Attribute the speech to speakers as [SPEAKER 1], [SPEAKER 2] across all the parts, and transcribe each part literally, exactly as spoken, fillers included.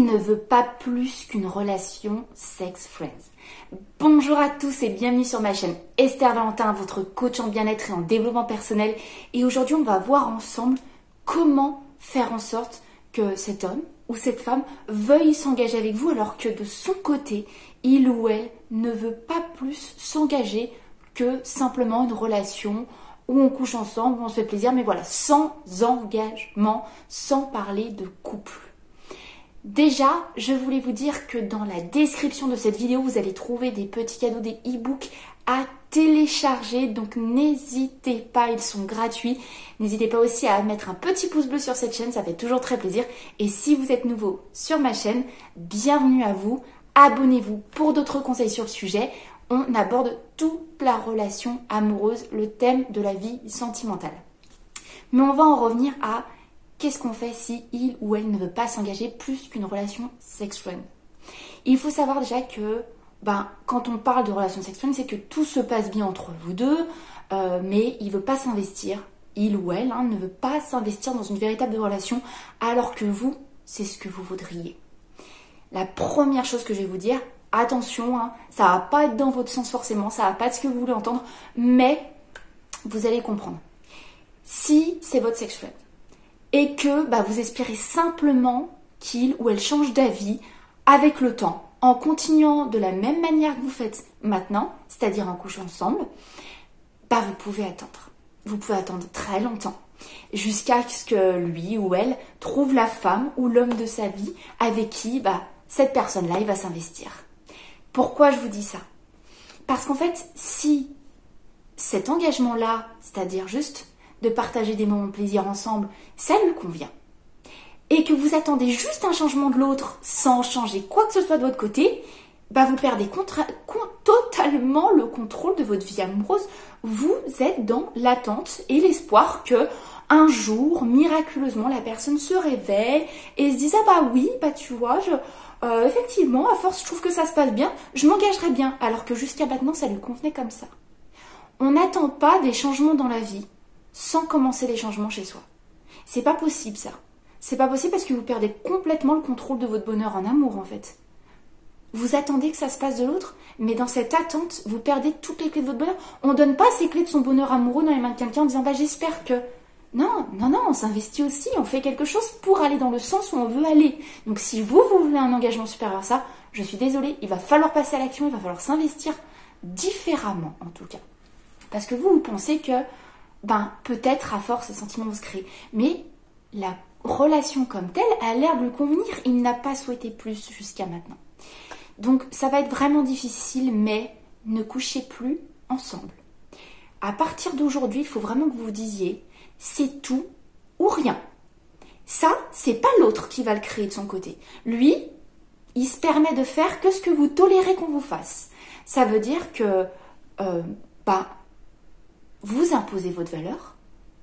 [SPEAKER 1] il ne veut pas plus qu'une relation sex friends. Bonjour à tous et bienvenue sur ma chaîne Esther Valentin, votre coach en bien-être et en développement personnel. Et aujourd'hui, on va voir ensemble comment faire en sorte que cet homme ou cette femme veuille s'engager avec vous alors que de son côté, il ou elle ne veut pas plus s'engager que simplement une relation où on couche ensemble, où on se fait plaisir, mais voilà, sans engagement, sans parler de couple. Déjà, je voulais vous dire que dans la description de cette vidéo, vous allez trouver des petits cadeaux, des e-books à télécharger. Donc n'hésitez pas, ils sont gratuits. N'hésitez pas aussi à mettre un petit pouce bleu sur cette chaîne, ça fait toujours très plaisir. Et si vous êtes nouveau sur ma chaîne, bienvenue à vous. Abonnez-vous pour d'autres conseils sur le sujet. On aborde toute la relation amoureuse, le thème de la vie sentimentale. Mais on va en revenir à qu'est-ce qu'on fait si il ou elle ne veut pas s'engager plus qu'une relation sex-friend. Il faut savoir déjà que ben, quand on parle de relation sex-friend, c'est que tout se passe bien entre vous deux, euh, mais il ne veut pas s'investir, il ou elle hein, ne veut pas s'investir dans une véritable relation, alors que vous, c'est ce que vous voudriez. La première chose que je vais vous dire, attention, hein, ça va pas être dans votre sens forcément, ça va pas être ce que vous voulez entendre, mais vous allez comprendre. Si c'est votre sex friend et que bah, vous espérez simplement qu'il ou elle change d'avis avec le temps, en continuant de la même manière que vous faites maintenant, c'est-à-dire en couchant ensemble, bah, vous pouvez attendre. Vous pouvez attendre très longtemps, jusqu'à ce que lui ou elle trouve la femme ou l'homme de sa vie avec qui bah, cette personne-là, il va s'investir. Pourquoi je vous dis ça? Parce qu'en fait, si cet engagement-là, c'est-à-dire juste de partager des moments de plaisir ensemble, ça lui convient, et que vous attendez juste un changement de l'autre sans changer quoi que ce soit de votre côté, bah vous perdez contra- con- totalement le contrôle de votre vie amoureuse. Vous êtes dans l'attente et l'espoir que un jour, miraculeusement, la personne se réveille et se dise « Ah bah oui, bah tu vois, je... Euh, effectivement, à force, je trouve que ça se passe bien, je m'engagerai bien, alors que jusqu'à maintenant, ça lui convenait comme ça. » On n'attend pas des changements dans la vie sans commencer les changements chez soi. C'est pas possible, ça. C'est pas possible parce que vous perdez complètement le contrôle de votre bonheur en amour, en fait. Vous attendez que ça se passe de l'autre, mais dans cette attente, vous perdez toutes les clés de votre bonheur. On ne donne pas ces clés de son bonheur amoureux dans les mains de quelqu'un en disant « Bah, j'espère que... » Non, non, non, on s'investit aussi, on fait quelque chose pour aller dans le sens où on veut aller. Donc si vous, vous voulez un engagement supérieur à ça, je suis désolée, il va falloir passer à l'action, il va falloir s'investir différemment en tout cas. Parce que vous, vous pensez que, ben, peut-être à force, ces sentiments vont se créer. Mais la relation comme telle a l'air de lui convenir, il n'a pas souhaité plus jusqu'à maintenant. Donc ça va être vraiment difficile, mais ne couchez plus ensemble. À partir d'aujourd'hui, il faut vraiment que vous vous disiez... c'est tout ou rien. Ça, c'est pas l'autre qui va le créer de son côté. Lui, il se permet de faire que ce que vous tolérez qu'on vous fasse. Ça veut dire que euh, bah, vous imposez votre valeur.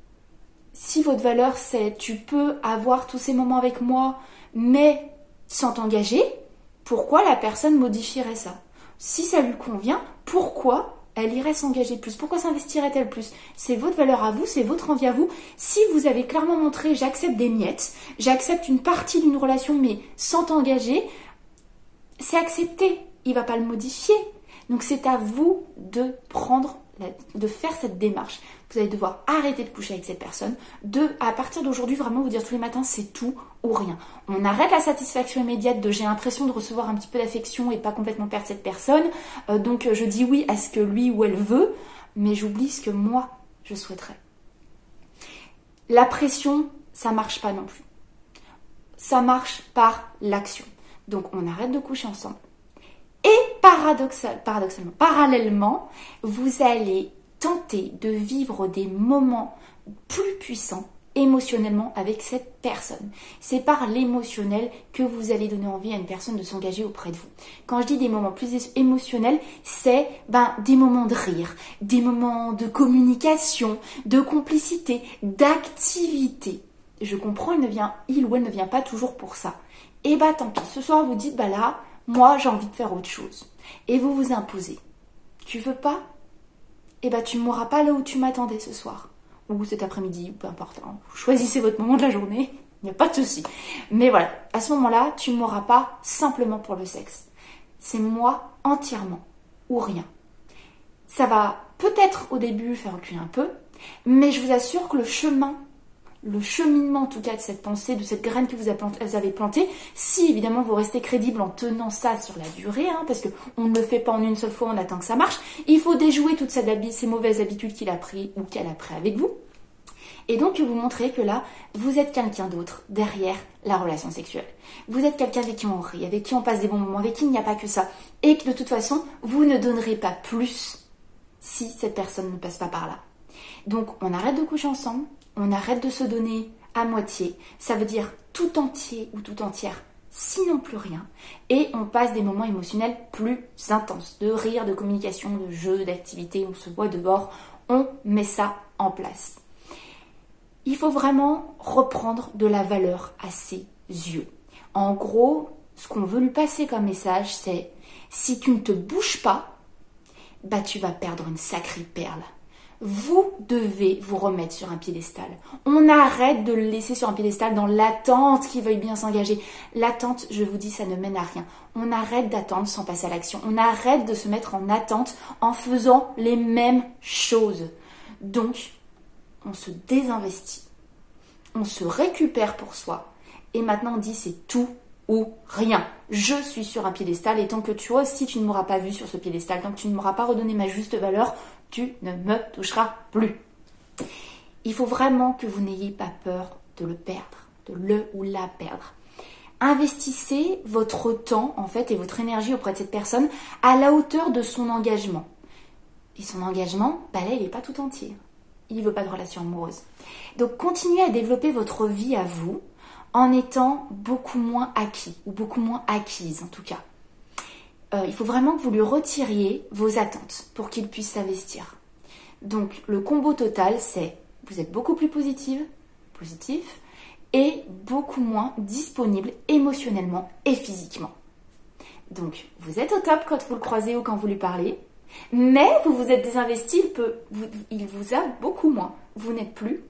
[SPEAKER 1] Si votre valeur, c'est tu peux avoir tous ces moments avec moi, mais sans t'engager, pourquoi la personne modifierait ça? Si ça lui convient, pourquoi elle irait s'engager plus? Pourquoi s'investirait-elle plus? C'est votre valeur à vous, c'est votre envie à vous. Si vous avez clairement montré j'accepte des miettes, j'accepte une partie d'une relation mais sans t'engager, c'est accepté. Il ne va pas le modifier. Donc c'est à vous de prendre, la, de faire cette démarche. Vous allez devoir arrêter de coucher avec cette personne. De, à partir d'aujourd'hui, vraiment vous dire tous les matins c'est tout ou rien. On arrête la satisfaction immédiate de j'ai l'impression de recevoir un petit peu d'affection et pas complètement perdre cette personne. Euh, donc je dis oui à ce que lui ou elle veut, mais j'oublie ce que moi je souhaiterais. La pression, ça marche pas non plus. Ça marche par l'action. Donc on arrête de coucher ensemble. Et paradoxal, paradoxalement, parallèlement, vous allez tenter de vivre des moments plus puissants émotionnellement avec cette personne. C'est par l'émotionnel que vous allez donner envie à une personne de s'engager auprès de vous. Quand je dis des moments plus émotionnels, c'est ben, des moments de rire, des moments de communication, de complicité, d'activité. Je comprends, il, ne vient, il ou elle ne vient pas toujours pour ça. Et bah tant pis, ce soir vous dites, bah là, moi j'ai envie de faire autre chose. Et vous vous imposez. Tu veux pas? Et bah tu ne mourras pas là où tu m'attendais ce soir. Ou cet après-midi, peu importe. Hein. Choisissez votre moment de la journée. il n'y a pas de souci. Mais voilà, à ce moment-là, tu ne m'auras pas simplement pour le sexe. C'est moi entièrement ou rien. Ça va peut-être au début faire reculer un peu, mais je vous assure que le chemin, le cheminement en tout cas de cette pensée, de cette graine que vous avez plantée, si évidemment vous restez crédible en tenant ça sur la durée, hein, parce qu'on ne le fait pas en une seule fois, on attend que ça marche, il faut déjouer toutes ces, ces mauvaises habitudes qu'il a pris ou qu'elle a pris avec vous. Et donc vous montrez que là, vous êtes quelqu'un d'autre derrière la relation sexuelle. Vous êtes quelqu'un avec qui on rit, avec qui on passe des bons moments, avec qui il n'y a pas que ça. Et que de toute façon, vous ne donnerez pas plus si cette personne ne passe pas par là. Donc on arrête de coucher ensemble, on arrête de se donner à moitié. Ça veut dire tout entier ou tout entière, sinon plus rien. Et on passe des moments émotionnels plus intenses, de rire, de communication, de jeu, d'activité, on se voit dehors, on met ça en place. Il faut vraiment reprendre de la valeur à ses yeux. En gros, ce qu'on veut lui passer comme message, c'est si tu ne te bouges pas, bah tu vas perdre une sacrée perle. Vous devez vous remettre sur un piédestal. On arrête de le laisser sur un piédestal dans l'attente qu'il veuille bien s'engager. L'attente, je vous dis, ça ne mène à rien. On arrête d'attendre sans passer à l'action. On arrête de se mettre en attente en faisant les mêmes choses. Donc, on se désinvestit, on se récupère pour soi et maintenant on dit c'est tout ou rien. Je suis sur un piédestal et tant que tu aussi tu ne m'auras pas vu sur ce piédestal, tant que tu ne m'auras pas redonné ma juste valeur, tu ne me toucheras plus. Il faut vraiment que vous n'ayez pas peur de le perdre, de le ou la perdre. Investissez votre temps en fait et votre énergie auprès de cette personne à la hauteur de son engagement. Et son engagement, bah là il n'est pas tout entier. Il ne veut pas de relation amoureuse. Donc, continuez à développer votre vie à vous en étant beaucoup moins acquis, ou beaucoup moins acquise en tout cas. Euh, il faut vraiment que vous lui retiriez vos attentes pour qu'il puisse s'investir. Donc, le combo total, c'est vous êtes beaucoup plus positive, positif, et beaucoup moins disponible émotionnellement et physiquement. Donc, vous êtes au top quand vous le croisez ou quand vous lui parlez. Mais vous vous êtes désinvesti, il, peut, vous, il vous a beaucoup moins. Vous n'êtes plus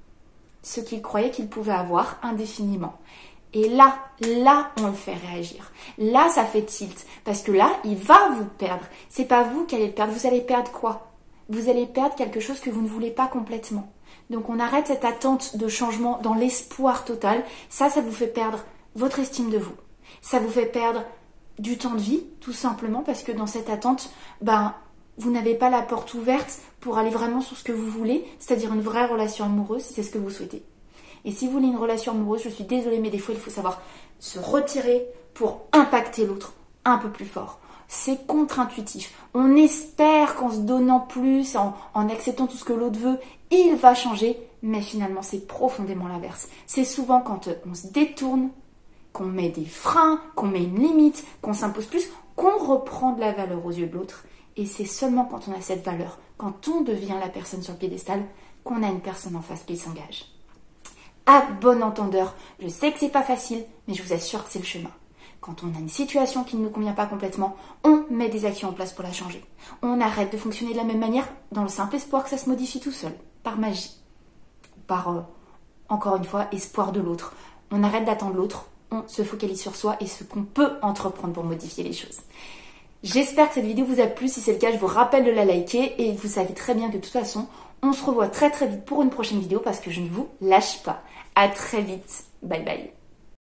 [SPEAKER 1] ce qu'il croyait qu'il pouvait avoir indéfiniment. Et là, là, on le fait réagir. Là, ça fait tilt. Parce que là, il va vous perdre. C'est pas vous qui allez le perdre. Vous allez perdre quoi? Vous allez perdre quelque chose que vous ne voulez pas complètement. Donc, on arrête cette attente de changement dans l'espoir total. Ça, ça vous fait perdre votre estime de vous. Ça vous fait perdre du temps de vie, tout simplement, parce que dans cette attente, ben, vous n'avez pas la porte ouverte pour aller vraiment sur ce que vous voulez, c'est-à-dire une vraie relation amoureuse, si c'est ce que vous souhaitez. Et si vous voulez une relation amoureuse, je suis désolée, mais des fois, il faut savoir se retirer pour impacter l'autre un peu plus fort. C'est contre-intuitif. On espère qu'en se donnant plus, en, en acceptant tout ce que l'autre veut, il va changer, mais finalement, c'est profondément l'inverse. C'est souvent quand on se détourne, qu'on met des freins, qu'on met une limite, qu'on s'impose plus, qu'on reprend de la valeur aux yeux de l'autre. Et c'est seulement quand on a cette valeur, quand on devient la personne sur le piédestal, qu'on a une personne en face qui s'engage. À bon entendeur, je sais que c'est pas facile, mais je vous assure que c'est le chemin. Quand on a une situation qui ne nous convient pas complètement, on met des actions en place pour la changer. On arrête de fonctionner de la même manière dans le simple espoir que ça se modifie tout seul, par magie. Par, euh, encore une fois, espoir de l'autre. On arrête d'attendre l'autre, on se focalise sur soi et ce qu'on peut entreprendre pour modifier les choses. J'espère que cette vidéo vous a plu. Si c'est le cas, je vous rappelle de la liker et vous savez très bien que de toute façon, on se revoit très très vite pour une prochaine vidéo parce que je ne vous lâche pas. À très vite. Bye bye.